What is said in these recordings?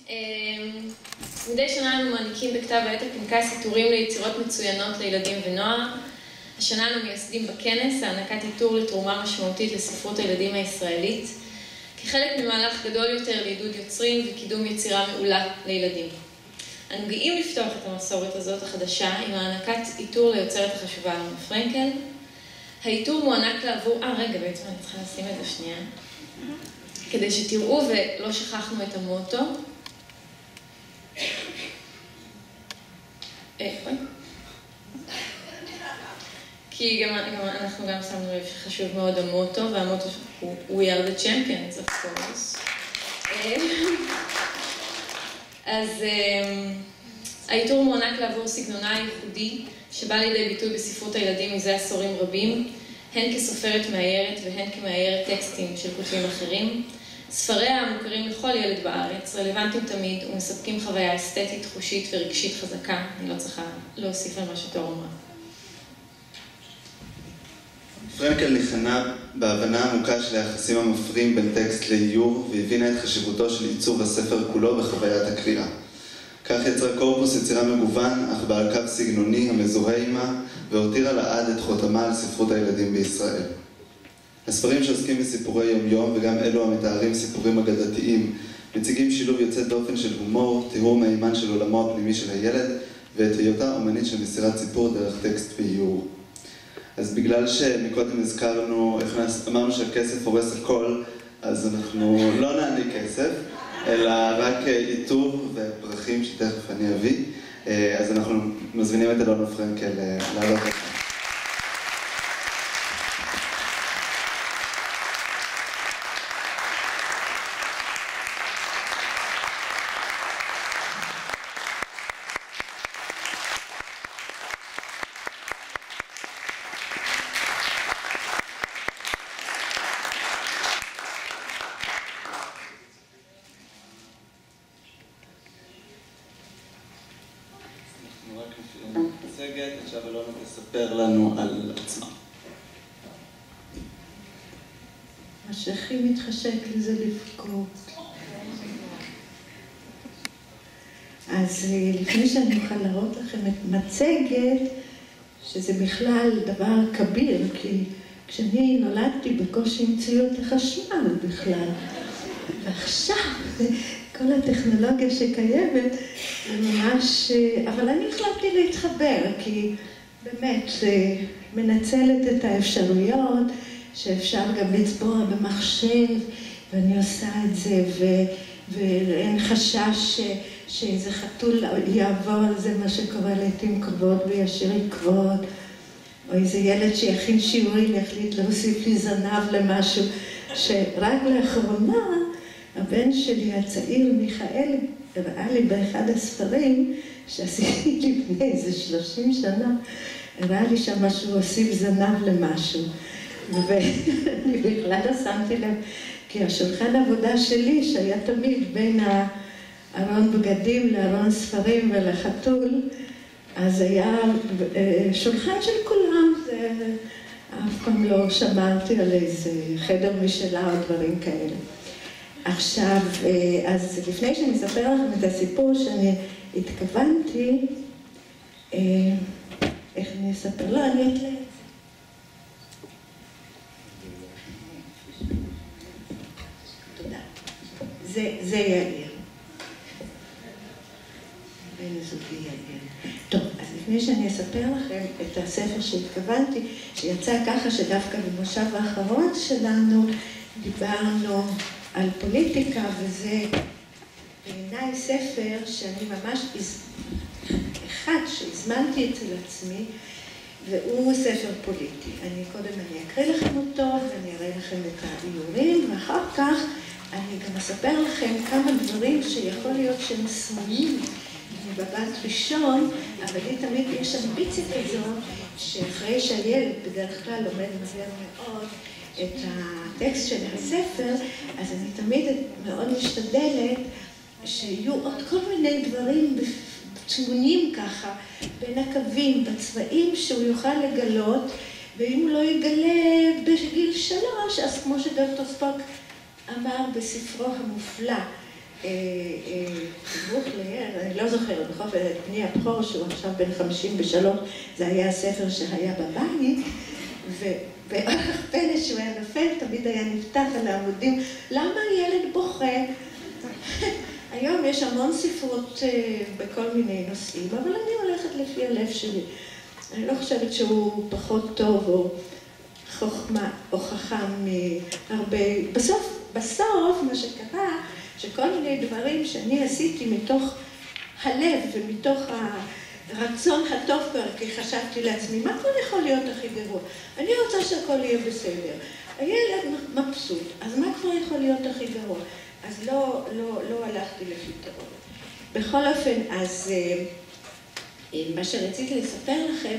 מדי שנה אנו מעניקים בכתב העת הפנקס עיטורים ליצירות מצוינות לילדים ונוער. השנה אנו מייסדים בכנס הענקת עיטור לתרומה משמעותית לספרות הילדים הישראלית, כחלק ממהלך גדול יותר לעידוד יוצרים וקידום יצירה מעולה לילדים. אנו גאים לפתוח את המסורת הזאת החדשה עם הענקת עיטור ליוצרת החשובה אנה פרנקל. העיטור מוענק לעבור... רגע, בעצם אני צריכה לשים את זה שנייה. כדי שתראו ולא שכחנו את המוטו. כי אנחנו גם שמנו לב שחשוב מאוד המוטו, והמוטו הוא We are the champions, of course. אז העיטור מוענק לעבור סגנונה הייחודי, שבא לידי ביטוי בספרות הילדים מזה עשורים רבים, הן כסופרת מאיירת והן כמאיירת טקסטים של כותבים אחרים. ספריה המוכרים לכל ילד בארץ, רלוונטיים תמיד ומספקים חוויה אסתטית, חושית ורגשית חזקה. אני לא צריכה להוסיף על מה שתור אמרה. פרנקל ניחנה בהבנה עמוקה של היחסים המפרים בין טקסט לאיור, והבינה את חשיבותו של עיצוב הספר כולו בחוויית הקריאה. כך יצרה קורפוס יצירה מגוון, אך בעל קו סגנוני המזוהה עימה, והותירה לעד את חותמה על ספרות הילדים בישראל. הספרים שעוסקים בסיפורי יום-יום, וגם אלו המתארים סיפורים אגדתיים, מציגים שילוב יוצא דופן של הומור, תיאור מהימן של עולמו הפנימי של הילד, ואת היותה אומנית של מסירת סיפור דרך טקסט ואיור. אז בגלל שמקודם אמרנו שהכסף הורס הכל, אז אנחנו לא נעניק כסף, אלא רק עיטור ופרחים שתכף אני אביא. אז אנחנו מזמינים את אנה פרנקל לעלות לכאן. עכשיו אלונה תספר לנו על עצמה. מה שהכי מתחשק לי זה לבכות. אז לפני שאני אוכל להראות לכם את מצגת, שזה בכלל דבר כביר, כי כשאני נולדתי בקושי המציאו את החשמל בכלל. ועכשיו, כל הטכנולוגיה שקיימת, זה ממש... אבל אני החלטתי להתחבר, כי באמת מנצלת את האפשרויות, שאפשר גם לצבוע במחשב, ואני עושה את זה, ואין חשש שאיזה חתול יעבור על זה, מה שקורה לעתים קרובות וישאיר עקבות, או איזה ילד שיכין שיעורים יחליט להוסיף לי זנב למשהו, שרק לאחרונה, הבן שלי הצעיר מיכאל הראה לי באחד הספרים שעשיתי לפני איזה 30 שנה, הראה לי שם שהוא הוסיף זנב למשהו. ואני בכלל לא שמתי לב, כי השולחן עבודה שלי שהיה תמיד בין הארון בגדים לארון ספרים ולחתול, אז היה שולחן של כולם, אף פעם לא שמרתי על איזה חדר משלה או דברים כאלה. עכשיו, אז לפני שאני אספר לכם את הסיפור שאני התכוונתי, איך אני אספר? לא, אני אתלה את זה. תודה. זה יאיר. בן זוגי יאיר. טוב, אז לפני שאני אספר לכם את הספר שהתכוונתי, שיצא ככה שדווקא במושב האחרון שלנו דיברנו על פוליטיקה, וזה בעיניי ספר שאני ממש אחד שהזמנתי אצל עצמי, והוא ספר פוליטי. אני אקריא לכם אותו ואני אראה לכם את האיורים, ואחר כך אני גם אספר לכם כמה דברים שיכול להיות שהם סמויים מבט ראשון, אבל לי תמיד יש אמביציה כזאת שאחרי שהילד בדרך כלל לומד מהר מאוד את הטקסט של הספר, אז אני תמיד מאוד משתדלת שיהיו עוד כל מיני דברים צמונים ככה, בין הקווים, בצבעים שהוא יוכל לגלות, ואם הוא לא יגלה בגיל 3, אז כמו שדוקטור ספוק אמר בספרו המופלא, אני לא זוכרת, בכל זאת, בני הבכור, שהוא עכשיו בן 53, זה היה הספר שהיה בבית, ואורך פלא שהוא היה נופל, תמיד היה נפתח על העמודים, למה ילד בוכה? היום יש המון ספרות בכל מיני נושאים, אבל אני הולכת לפי הלב שלי. אני לא חושבת שהוא פחות טוב או חוכמה או חכם מהרבה. בסוף מה שקרה, שכל מיני דברים שאני עשיתי מתוך הלב ומתוך הרצון הטוב כבר, כי חשבתי לעצמי, מה כבר יכול להיות הכי גרוע? אני רוצה שהכל יהיה בסדר. הילד מבסוט, אז מה כבר יכול להיות הכי גרוע? אז לא הלכתי לפתרון. בכל אופן, אז מה שרציתי לספר לכם,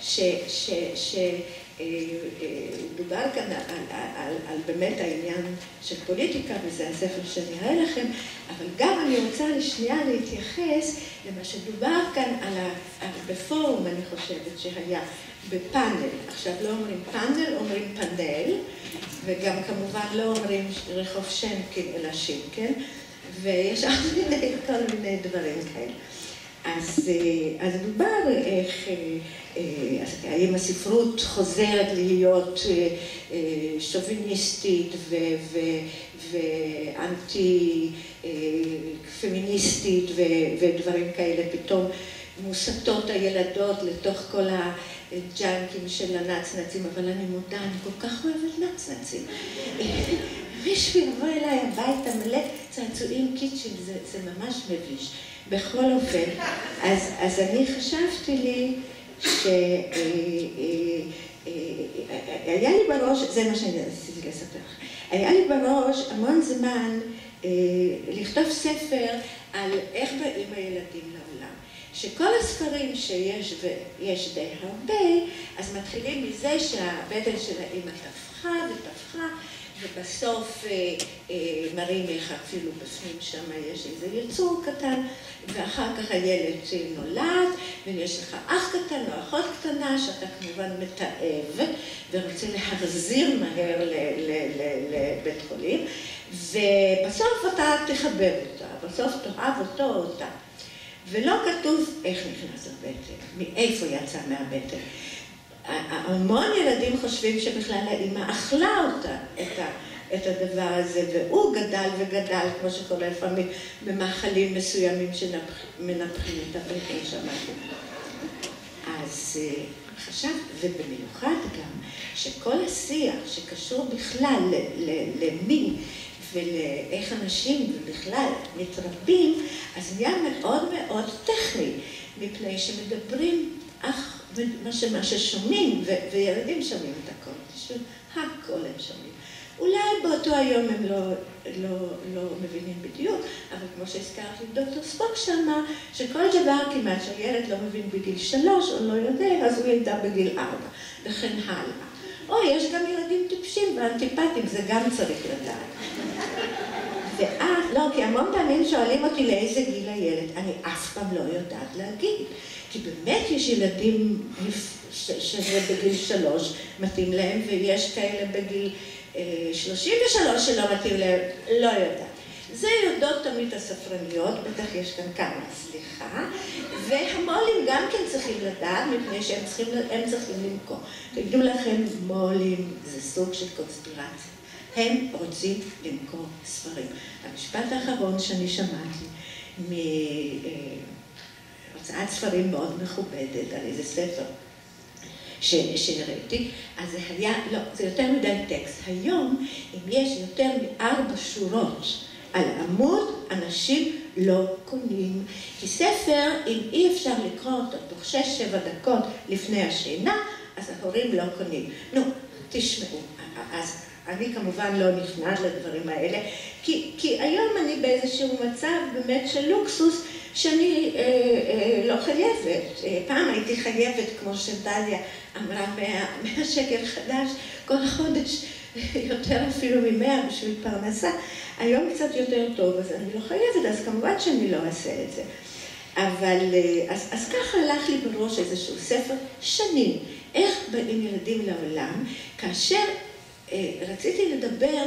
דובר כאן על באמת העניין של פוליטיקה, וזה הספר שאני אראה לכם, אבל גם אני רוצה לשנייה להתייחס למה שדובר כאן בפורום, אני חושבת שהיה בפאנל. עכשיו לא אומרים פאנל, אומרים פאנל, וגם כמובן לא אומרים רחוב שנקין אלא שינקין, ויש כל מיני דברים כאלה. אז דובר איך, האם הספרות חוזרת להיות שוביניסטית ואנטי פמיניסטית ודברים כאלה, פתאום מוסטות הילדות לתוך כל הג'אנקים של הנצנצים, אבל אני מודה, אני כל כך אוהבת נצנצים. מישהו יבוא אליי הביתה מלא צעצועים קיצ'ים, זה ממש מביש. בכל אופן, אז אני חשבתי לי היה לי בראש, זה מה שאני רציתי לספר לך, היה לי בראש המון זמן לכתוב ספר על איך באים הילדים לעולם. שכל הספרים שיש, ויש די הרבה, אז מתחילים מזה שהבטן של האמא תפחה ותפחה, ובסוף מראים איך אפילו בפנים שם יש איזה יצור קטן, ואחר כך הילד נולד, ויש לך אח קטן או אחות קטנה, שאתה כמובן מתאהב, ורוצה להחזיר מהר לבית חולים, ובסוף אתה תחבב אותה, בסוף תאהב אותו או אותה. ולא כתוב איך נכנס לבטן, מאיפה יצא מהבטן. המון ילדים חושבים שבכלל האמא אכלה אותה את הדבר הזה, והוא גדל וגדל, כמו שקורה לפעמים במאכלים מסוימים שמנפחים את הבטן שמעתי. אז חשב, ובמיוחד גם, שכל השיח שקשור בכלל למין ולאיך אנשים ובכלל מתרבים, אז נהיה מאוד מאוד טכני, מפני שמדברים מה ששומעים, וילדים שומעים את הכל, הכל הם שומעים. אולי באותו היום הם לא מבינים בדיוק, אבל כמו שהזכרתי, דוקטור ספוק שמה, שכל דבר כמעט שהילד לא מבין בגיל 3 או לא יודע, אז הוא ידע בגיל 4, וכן הלאה. או, יש גם ילדים טיפשים ואנטיפטיים, זה גם צריך לדעת. לא, כי המון פעמים שואלים אותי לאיזה גיל הילד, אני אף פעם לא יודעת להגיד. כי באמת יש ילדים שזה בגיל 3 מתאים להם, ויש כאלה בגיל 33 שלא מתאים להם, לא יודעת. זה יודעות תמיד הספרניות, בטח יש כאן כמה, סליחה, והמולים גם כן צריכים לדעת, מפני שהם צריכים למכור. תגידו לכם, מולים זה סוג של קונספירציה. הם רוצים למכור ספרים. המשפט האחרון שאני שמעתי מהוצאת ספרים מאוד מכובדת על איזה ספר שראיתי, אז זה היה, לא, זה יותר מדי טקסט. היום, אם יש יותר מ4 שורות על עמוד, אנשים לא קונים. כי ספר, אם אי אפשר לקרוא אותו תוך 6-7 דקות לפני השינה, אז ההורים לא קונים. נו, תשמעו, אז אני כמובן לא נכנעת לדברים האלה, כי היום אני באיזשהו מצב באמת של לוקסוס, שאני לא חייבת. פעם הייתי חייבת, כמו שדליה אמרה, 100 שקל חדש כל חודש, יותר אפילו מ100 בשביל פרנסה. היום קצת יותר טוב, אז אני לא חייבת, אז כמובן שאני לא אעשה את זה. אבל, אז ככה הלך לי בראש איזשהו ספר שנים, איך באים ילדים לעולם, כאשר רציתי לדבר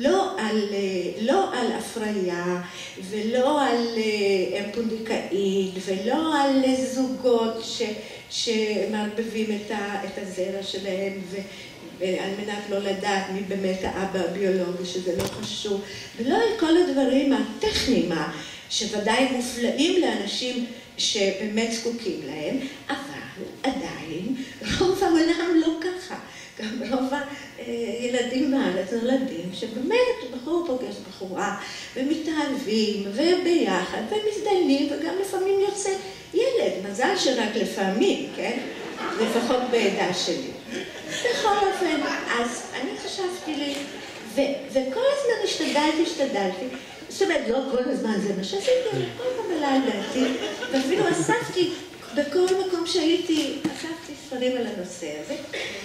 לא על הפריה ולא על אם פונדקאית ולא על זוגות שמערבבים את הזרע שלהם על מנת לא לדעת מי באמת האבא הביולוגי, שזה לא חשוב, ולא על כל הדברים הטכניים שוודאי מופלאים לאנשים שבאמת זקוקים להם, אבל עדיין רוב העולם לא ככה. גם רוב הילדים בארץ נולדים שבאמת בחור פוגש בחורה ומתאהבים וביחד ומזדיינים וגם לפעמים יוצא ילד, מזל שרק לפעמים, כן? לפחות בעדה שלי. בכל אופן, אז אני חשבתי לי, וכל הזמן השתדלתי, זאת אומרת, לא כל הזמן זה מה שעשיתי, כל פעם עלה על דעתי, ואפילו אספתי בכל מקום שהייתי, אספתי ספרים על הנושא הזה,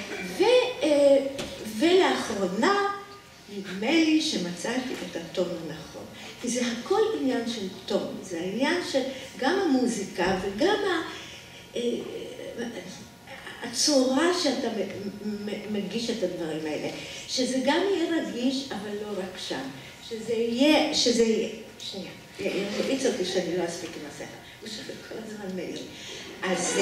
ולאחרונה נדמה לי שמצאתי את הטון הנכון. כי זה הכל עניין של טון, זה העניין של גם המוזיקה וגם הצורה שאתה מגיש את הדברים האלה, שזה גם יהיה רגיש, אבל לא רק שם, שזה יהיה, שנייה, יעיץ אותי שאני לא אספיק עם הספר, הוא שווה כל הזמן מעיר. אז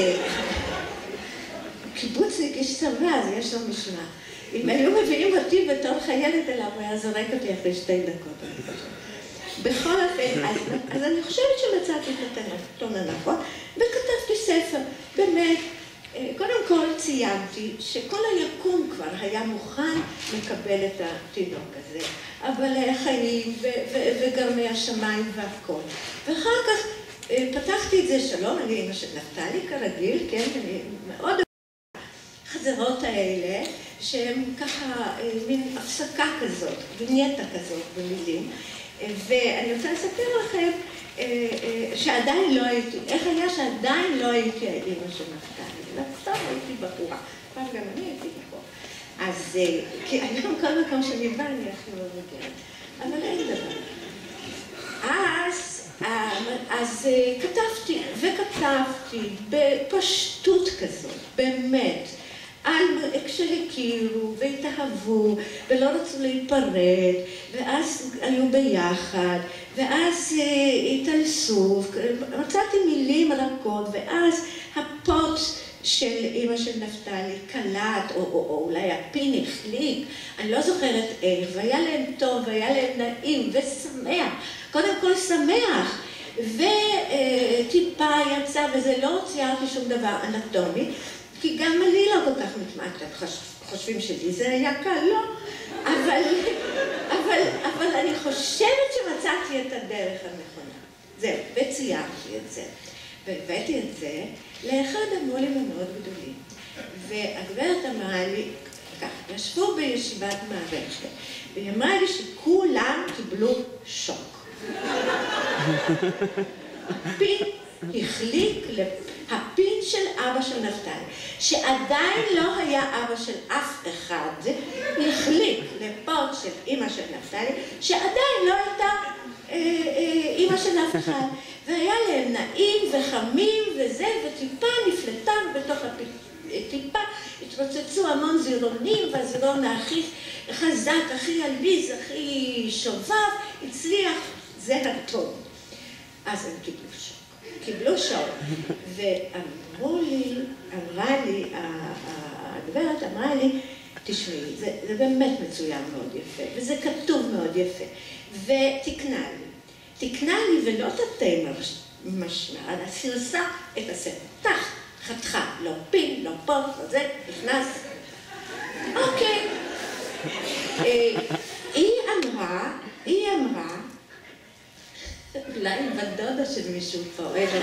קיבוצניק איש צבא, אז יש לו משמע. אם היו מביאים אותי בתור חיילת אליו, הוא היה זורק אותי אחרי 2 דקות. בכל אופן, אז אני חושבת שמצאתי את הטון הנכון, וכתבתי ספר, באמת, קודם כל ציינתי שכל היקום כבר היה מוכן לקבל את התינוק הזה, אבל החיים וגרמי השמיים והכל. ואחר כך פתחתי את זה, שלום, אני אמא של נפתלי כרגיל, כן, אני מאוד החזרות האלה, שהן ככה מין הפסקה כזאת, וינייטה כזאת במילים, ואני רוצה לספר לכם שעדיין לא הייתי, איך היה שעדיין לא הייתי האמא של נפתלי. עכשיו הייתי בחורה, פעם גם אני הייתי בחורה. אז, כי היום כל מקום שאני באה אני הכי לא מגיעה, אבל אין דבר. אז כתבתי וכתבתי בפשטות כזאת, באמת, על כשהכירו והתאהבו ולא רצו להיפרד, ואז היו ביחד, ואז התאלסו, מצאתי מילים רכות, ואז הפוט של אמא של נפתלי קלט, או אולי הפין החליק, אני לא זוכרת איך, והיה להם טוב, והיה להם נעים ושמח, קודם כל שמח, וטיפה יצא, וזה לא ציירתי שום דבר אנטומי, כי גם אני לא כל כך מתמעטת, חושבים שלי זה היה קל, לא, אבל אני חושבת שמצאתי את הדרך הנכונה. זהו, וציירתי את זה. והבאתי את זה לאחד המו"לים המאוד גדולים. והגברת אמרה לי, ככה, ישבו בישיבת מערכת, והיא אמרה לי שכולם קיבלו שוק. הפין החליק הפין של אבא של נפתלי, שעדיין לא היה אבא של אף אחד, החליק לפוט של אמא של נפתלי, שעדיין לא הייתה אמא של אף אחד, והיה להם נעים וחמים וזה, וטיפה נפלטה בתוך טיפה, התרוצצו המון זירונים, והזירון הכי חזק, הכי עליז, הכי שובב, הצליח, זה הטוב. אז הם קיבלו שוק, ואמרו לי, הגברת אמרה לי, תשמעי, זה באמת מצוין מאוד יפה, וזה כתוב מאוד יפה, ותקנה לי ולא תתי משמע, אלא סירסה את הספר, חתכה, לא פין, לא פוט, לא זה, נכנס, אוקיי. היא אמרה, אולי בדודה של מישהו פה,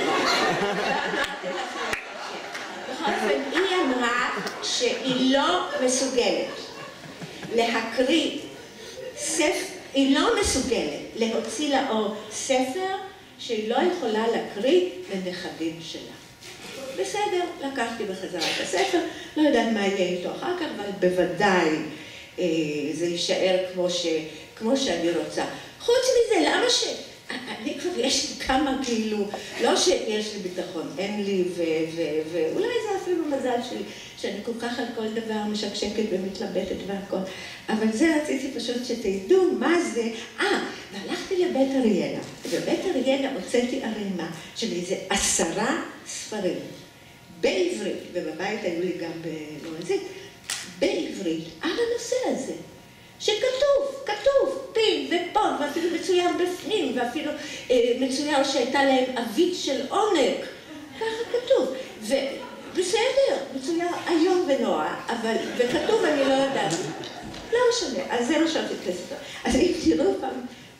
בכל אופן, היא אמרה שהיא לא מסוגלת להקריא ספר, היא לא מסוגלת להוציא לאור ספר שהיא לא יכולה להקריא לנכדים שלה. בסדר, לקחתי בחזרה את הספר, לא יודעת מה יהיה איתו אחר כך, אבל בוודאי זה יישאר כמו שאני רוצה. חוץ מזה, למה אני כבר יש לי כמה כאילו, לא שיש לי ביטחון, אין לי, ואולי זה אפילו מזל שלי, שאני כל כך על כל דבר משקשקת ומתלבטת והכל. אבל זה רציתי פשוט שתדעו מה זה. והלכתי לבית אריאלה, ובבית אריאלה הוצאתי ערימה של איזה 10 ספרים, בעברית, ובבית היו לי גם בלועזית, בעברית, על הנושא הזה. כתוב, פין ופון, ואפילו מצוין בפנים, ואפילו מצוין שהייתה להם אבית של עונג. ככה כתוב. ובסדר, מצוין היום ונורא, אבל, וכתוב אני לא יודעת. לא משנה, אז זה מה שאתי כסף. אז אם תראו פעם,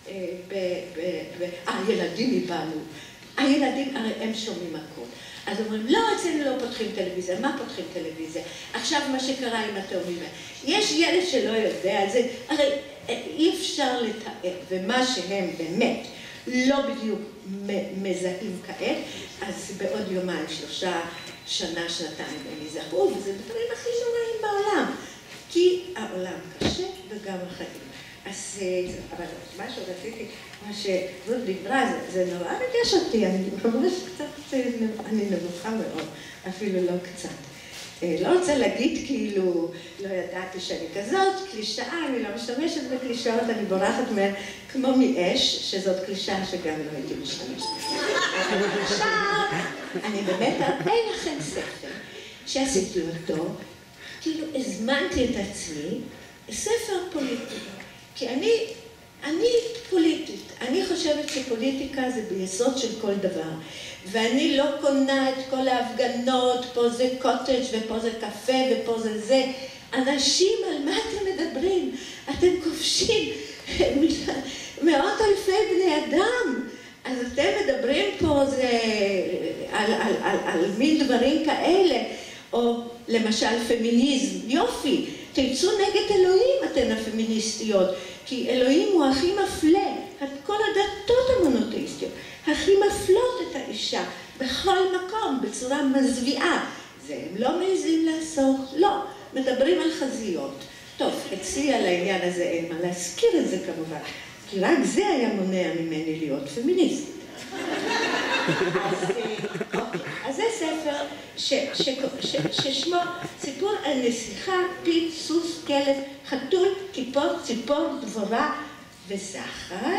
הילדים יבאנו. הילדים, הרי הם שומעים הכל. אז אומרים, לא, אצלנו לא פותחים טלוויזיה. מה פותחים טלוויזיה? עכשיו מה שקרה עם התאומים. יש ילד שלא יודע על זה, הרי אי אפשר לתאר, ומה שהם באמת לא בדיוק מזהים כעת, אז בעוד יומיים, 3 שנה, שנתיים הם יזהו, וזה דברים הכי נוראים בעולם. כי העולם קשה וגם החיים. אז, אבל מה שרציתי, מה שזאת דיברה, זה נורא רגש אותי, אני ממש קצת, אני נבוכה מאוד, אפילו לא קצת. לא רוצה להגיד כאילו, לא ידעתי שאני כזאת, קלישאה, אני לא משתמשת בקלישאות, אני בורחת מהן כמו מאש, שזאת קלישאה שגם לא הייתי משתמשת. עכשיו, אני באמת אראה לכם ספר, שעשיתי אותו, כאילו הזמנתי את עצמי, ספר פוליטי. כי אני פוליטית, אני חושבת שפוליטיקה זה ביסוד של כל דבר. ואני לא קונה את כל ההפגנות, פה זה קוטג' ופה זה קפה ופה זה זה. אנשים, על מה אתם מדברים? אתם כובשים מאות אלפי בני אדם. אז אתם מדברים פה על מין דברים כאלה. או למשל פמיניזם, יופי, תצאו נגד אלוהים אתן הפמיניסטיות, כי אלוהים הוא הכי מפלה, כל הדתות המונותאיסטיות, הכי מפלות את האישה בכל מקום, בצורה מזוויעה. זה הם לא מעזים לעשות, לא, מדברים על חזיות. טוב, אצלי על העניין הזה אין מה להזכיר את זה כמובן, כי רק זה היה מונע ממני להיות פמיניסטית. אז זה ספר ששמו סיפור על נסיכה, פיל, סוס, כלב, חתול, כיפור, ציפור, דבורה וזכר.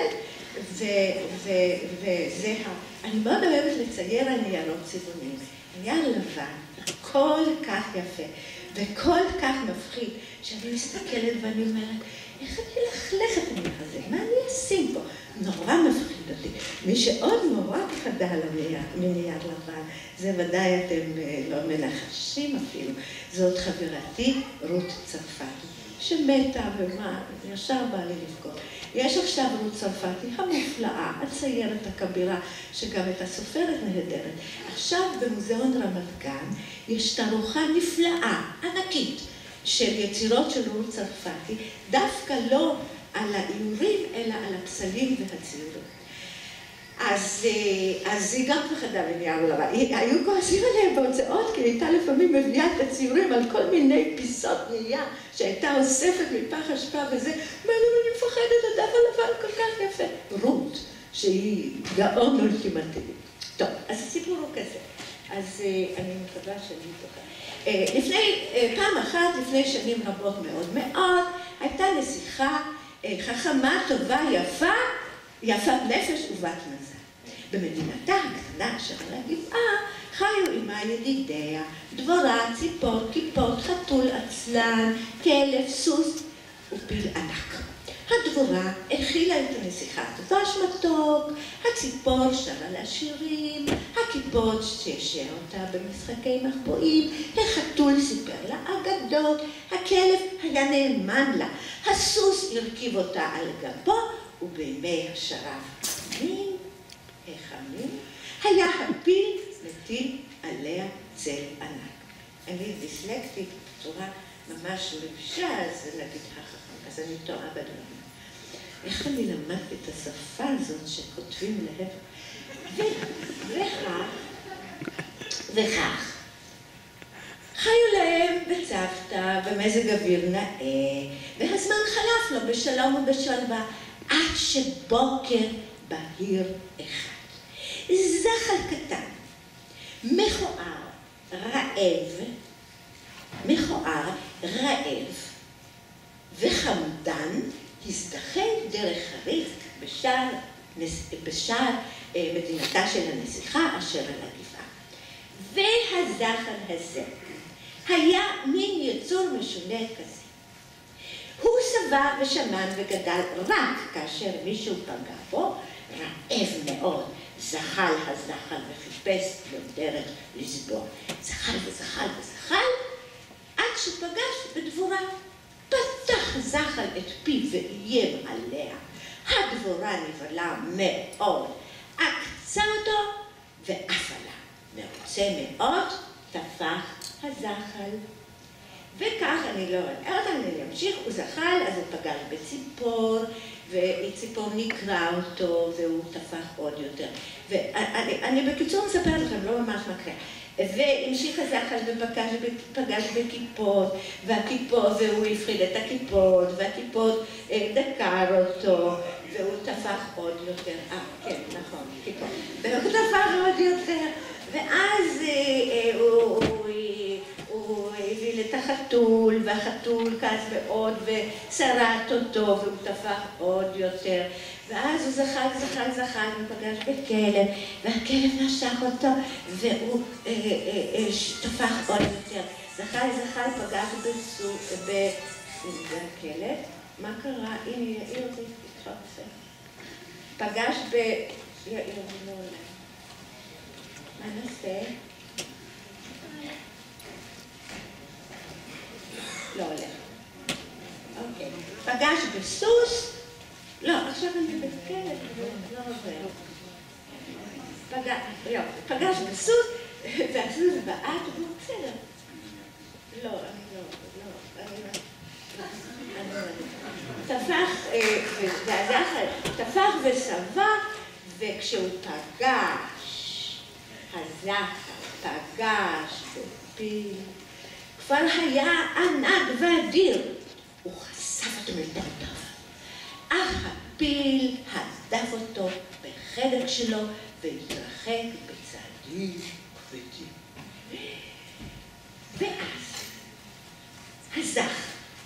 וזה אני מאוד אוהבת לצייר על ניירות צבעוניים. נייר לבן, כל כך יפה וכל כך מפחיד, שאני מסתכלת ואני אומרת, איך אני אלכלך את הנייר הזה? מה אני אשים פה? נורא מפחיד אותי. מי שעוד נורא פחדה על מנייר לבן, זה ודאי אתם לא מנחשים אפילו. זאת חברתי רות צרפתי, שמתה ומה, ישר בא לי לבכות. יש עכשיו רות צרפתי המופלאה, הציירת הכבירה, שגם את הסופרת נהדרת. עכשיו במוזיאון רמת גן יש תערוכה נפלאה, ענקית, של יצירות של רות צרפתי, דווקא לא על האיורים, אלא על הפסלים והציורים. אז היא גם פחדה מנייר לבן. היו כועסים עליהם בהוצאות, כי הייתה לפעמים מביאה את הציורים על כל מיני פיסות נייר שהייתה אוספת מפח אשפה וזה. ואני מפחדת, הדף הלבן כל כך יפה. רות, שהיא גאון אולטימטיבי. טוב, אז הסיפור הוא כזה. אז אני מקווה שאני תוכל. פעם אחת, לפני שנים רבות מאוד מאוד, הייתה נסיכה חכמה, טובה, יפת נפש ובת מזל. במדינתה הקטנה שעל הגבעה חיו עמה ידידיה, דבורה, ציפור, כיפות, חתול, עצלן, כלב, סוס ופיל ענק. הדבורה הכילה את הנסיכה דבש מתוק, הציפור שרה לה שירים, הכיפות ששעה אותה במשחקי מחבואים, החתול סיפר לה אגדות, הכלב היה נאמן לה, הסוס הרכיב אותה על גבו, ובימי השרב החמים, היה הפיל מטיל עליה צל ענק. אני דיסלקטית בצורה ממש מבישה, אז להגיד החכם, אז אני טועה בדברים. איך אני למדתי את השפה הזאת שכותבים להפך? וכך, חיו להם בצוותא, במזג אוויר נאה, והזמן חלף לו בשלום ובשלווה, עד שבוקר בהיר אחד. זחל קטן, מכוער, רעב וחמדן, הזדחל דרך הריק בשער מדינתה של הנסיכה אשר על הגבעה. והזחל הזה היה מין יצור משונה כזה. הוא שבע ושמן וגדל רק כאשר מישהו פגע בו, רעב מאוד, זחל הזחל וחיפש לו דרך לסבוע. זחל וזחל וזחל, עד שפגש בדבורה. פתח זחל את פיו ואיים עליה. הדבורה נבהלה מאוד, עקצה אותו ועף עלה. מרוצה מאוד, טפח הזחל. וכך אני לא אראה אותה, אני אמשיך, הוא זחל, אז הוא פגש בציפור, וציפור נקרא אותו, והוא טפח עוד יותר. ואני בקיצור מספר לכם, לא ממש מקרה. והמשיך הזחל ופגש בכיפות, והוא הפחיד את הכיפות, והכיפות דקר אותו, והוא טפח עוד יותר. כן, נכון, כיפות. והוא טפח עוד יותר, ואז הוא הביא את החתול, והחתול כעס מאוד ושרט אותו, והוא טפח עוד יותר. ואז הוא זחל, ופגש בכלב, והכלב נשך אותו, והוא טפח עוד יותר. זחל, פגש בכלב. מה קרה? הנה, יאיר זה התחרפן. פגש יאיר זה לא עולה. מה נעשה? לא הולך. אוקיי. פגש בסוס. לא, עכשיו אני בכלב, לא עובר. פגש בסוס, והסוס בעט, והוא בסדר. לא, אני לא. טפח וסבע, וכשהוא פגש בפיל, כבר היה ענק ואדיר. הוא חשף אותו מלפרותיו. אך הפיל הדף אותו בחלק שלו והתרחק בצעדים כבדים. ואז הזך,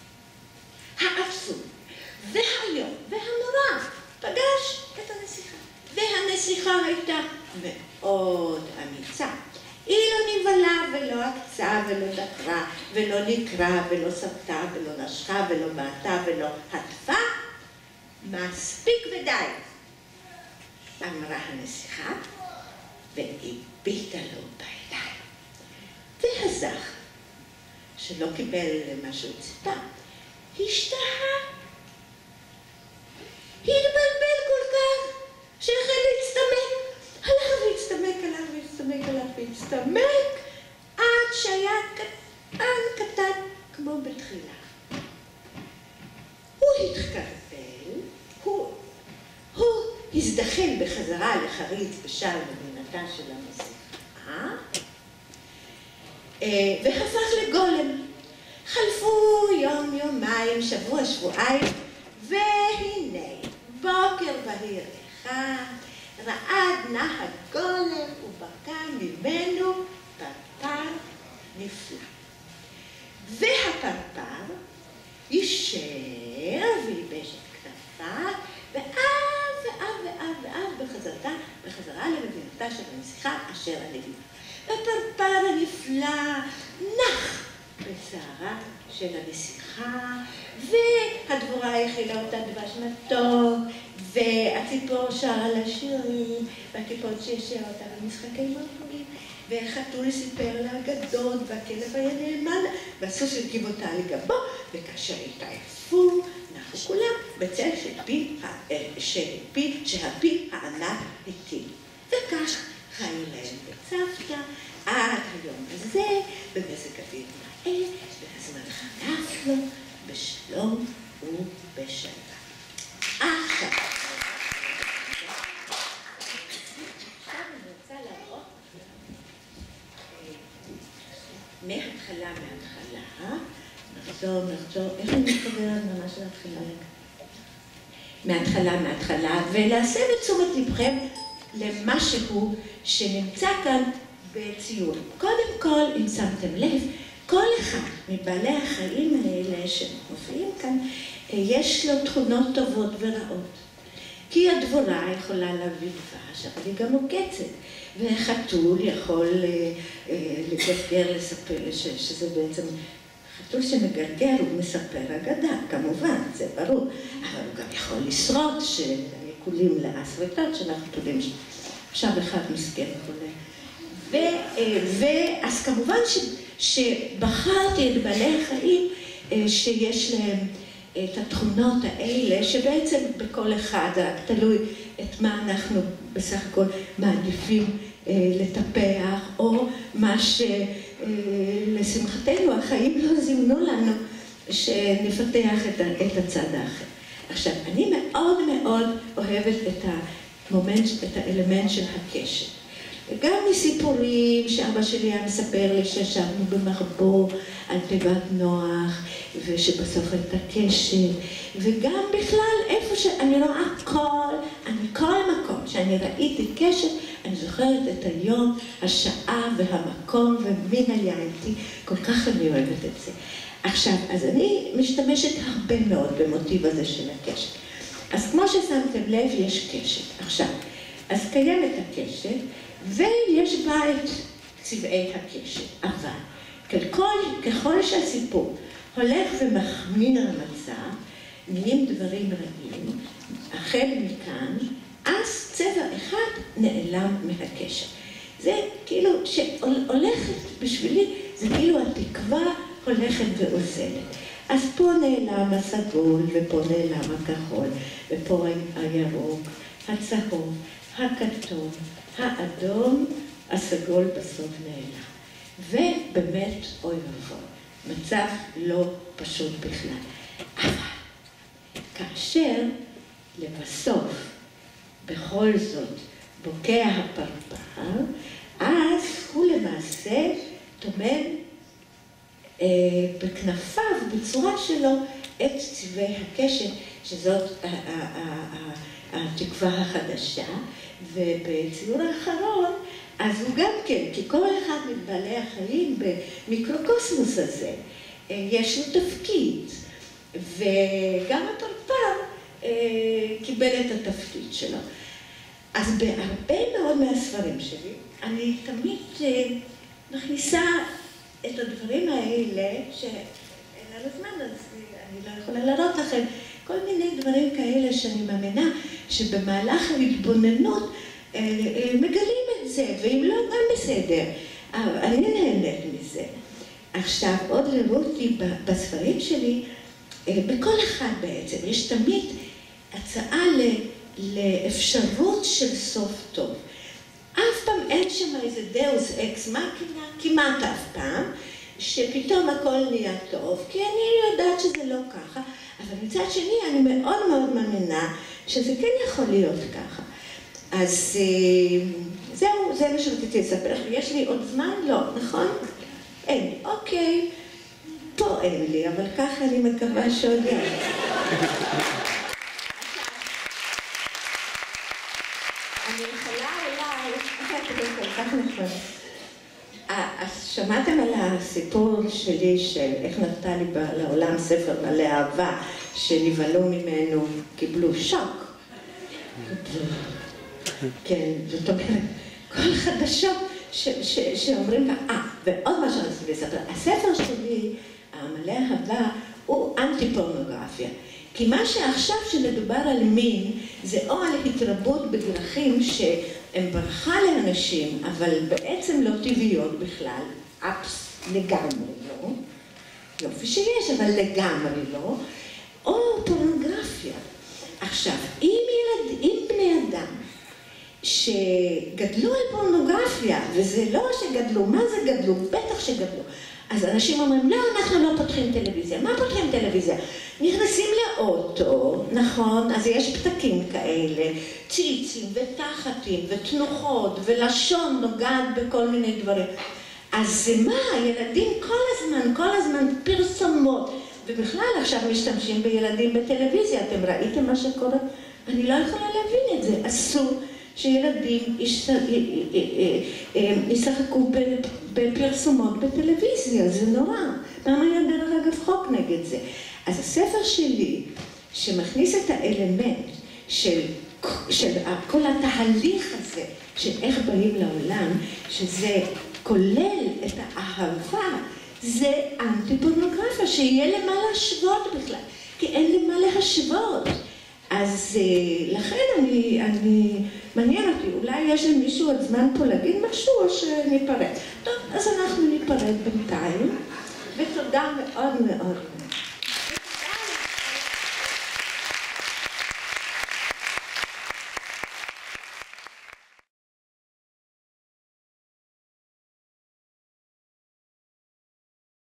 העצום והיום והנורא פגש את הנסיכה. והנסיכה הייתה מאוד אמיצה. היא לא נבהלה ולא עקצה ולא דקרה ולא נקרה ולא סרטה ולא נשכה ולא בעטה ולא הטפה. מספיק ודי, אמרה הנסיכה, והביטה לו בעיניים. והזך, שלא קיבל משהו ציפה, השתהה. התבלבל כל כך, שהחל להצטמק. הלך והצטמק, עד שהיה קטן כמו בתחילה. הוא התקרבל, הוא הזדחל בחזרה לחריץ בשער מדינתה של הנסיכה, והפך לגולם. חלפו יום, יומיים, שבוע, שבועיים, והנה, בוקר בהיר אחד, רעד נע הגולם ובקע ממנו פרפר נפלא. והפרפר יישר וייבש את כתפיו, ואף בחזרה למדינתה של הנסיכה אשר על הגבעה. והפרפר הנפלא נח בשערה של הנסיכה, והדבורה הכילה אותה דבש מתוק, והציפור שרה לה שירים, והכיפות ששרה אותה במשחקי מלכות, והחתול סיפר לה אגדות, והכלב היה נאמן, והסוס הרכיב אותה לגבו, וכאשר התעייפו, נחו כולם בצל שהפיל הענק הטיל. וכך חיו להם בצוותא עד היום הזה, במזג אוויר נאה, והזמן חלף לו בשלום ובשלווה. עכשיו אני רוצה להראות מההתחלה, נחזור, איך אני מתחברת ממש להתחילה? מההתחלה, ולהסב את תשומת לבכם למשהו שנמצא כאן בציור. קודם כל, אם שמתם לב, כל אחד מבעלי החיים האלה שמופיעים כאן, יש לו תכונות טובות ורעות. כי הדבורה יכולה להביא דבש, אבל היא גם עוקצת. והחתול יכול לגרגר, לספר, שזה בעצם חתול שמגרגר, הוא מספר אגדה, כמובן, זה ברור. אבל הוא גם יכול לשרוד, שיקולים לאסרטות של החתולים. עכשיו אחד מסכן חולה. ואז כמובן שבחרתי את בעלי החיים שיש להם את התכונות האלה, שבעצם בכל אחד תלוי את מה אנחנו בסך הכל מעדיפים לטפח, או מה שלשמחתנו החיים לא זימנו לנו שנפתח את הצד האחר. עכשיו, אני מאוד מאוד אוהבת את האלמנט של הקשת. גם מסיפורים שאבא שלי היה מספר לי שישבנו במחבוא על תיבת נוח, ושבסוף הייתה קשת, וגם בכלל איפה שאני רואה כל מקום שאני ראיתי קשת, אני זוכרת את היום, השעה והמקום, ומי היה איתי, כל כך אני אוהבת את זה. עכשיו, אז אני משתמשת הרבה מאוד במוטיב הזה של הקשת. אז כמו ששמתם לב, יש קשת. עכשיו, אז קיימת הקשת, ויש בה את צבעי הקשת. אבל ככל שהסיפור הולך ומחמיר המצב, נהיים דברים רעים, החל מכאן, אז צבע אחד נעלם מהקשת. זה כאילו שהולכת בשבילי, זה כאילו התקווה הולכת ואוזלת. אז פה נעלם הסגול, ופה נעלם הכחול, ופה הירוק, הצהוב, הכתום, האדום, הסגול בסוף נעלם. ובאמת, אוי ואבוי, מצב לא פשוט בכלל. אבל כאשר לבסוף, בכל זאת, בוקע הפרפר, אז הוא למעשה טומן בכנפיו, בצורה שלו, את צבעי הקשת, שזאת התקווה החדשה, ובציור האחרון, אז הוא גם כן, כי כל אחד מבעלי החיים במיקרוקוסמוס הזה, יש לו תפקיד, וגם הפרפר קיבל את התפקיד שלו. אז בהרבה מאוד מהספרים שלי, אני תמיד מכניסה את הדברים האלה, שאין לנו זמן, אז אני לא יכולה להראות לכם, כל מיני דברים כאלה שאני מאמינה שבמהלך ההתבוננות מגלים את זה, ואם לא, גם בסדר. אבל אני נהנית מזה. עכשיו, עוד לרותי בספרים שלי, בכל אחד בעצם, יש תמיד הצעה לאפשרות של סוף טוב. אף פעם אין שם איזה דאוס אקס מאקינה, כמעט אף פעם, שפתאום הכל נהיה טוב, כי אני יודעת שזה לא ככה, אבל מצד שני אני מאוד מאוד מאמינה שזה כן יכול להיות ככה. אז זהו, זה מה שרציתי לספר. יש לי עוד זמן? לא, נכון? אין לי. אוקיי, פה אין לי, אבל ככה אני מקווה שעוד יהיה. אני יכולה אולי, זה כל כך נכון. אז שמעתם על הסיפור שלי של איך נתן לי לעולם ספר מלא אהבה, שנבהלו ממנו, קיבלו שוק. כן, זאת אומרת, כל חדשות שאומרים לה, ועוד מה שאני רוצה לספר, הספר שלי, המלא אהבה, הוא אנטי-פורנוגרפיה. כי מה שעכשיו שמדובר על מין, זה או על התרבות בדרכים שהן ברכה לאנשים, אבל בעצם לא טבעיות בכלל, אפס לגמרי לא, יופי שיש, אבל לגמרי לא, או פורנוגרפיה. עכשיו, אם בני אדם שגדלו על פורנוגרפיה, וזה לא שגדלו, מה זה גדלו? בטח שגדלו. אז אנשים אומרים, לא, אנחנו לא פותחים טלוויזיה. מה פותחים טלוויזיה? נכנסים לאוטו, נכון? אז יש פתקים כאלה, ציצים ותחתים ותנוחות ולשון נוגעת בכל מיני דברים. אז זה מה? ילדים כל הזמן פרסומות, ובכלל עכשיו משתמשים בילדים בטלוויזיה, אתם ראיתם מה שקורה? אני לא יכולה להבין את זה. אסור שילדים ישחקו בפרסומות בטלוויזיה, זה נורא. למה היה דרך אגב חוק נגד זה? אז הספר שלי, שמכניס את האלמנט של כל התהליך הזה, של איך באים לעולם, שזה כולל את האהבה, זה אנטי-פורנוגרפיה, שיהיה למה להשוות בכלל, כי אין למה להשוות. אז לכן מעניין אותי, אולי יש למישהו עוד זמן פה להגיד משהו או שניפרד. טוב, אז אנחנו ניפרד בינתיים, ותודה מאוד מאוד.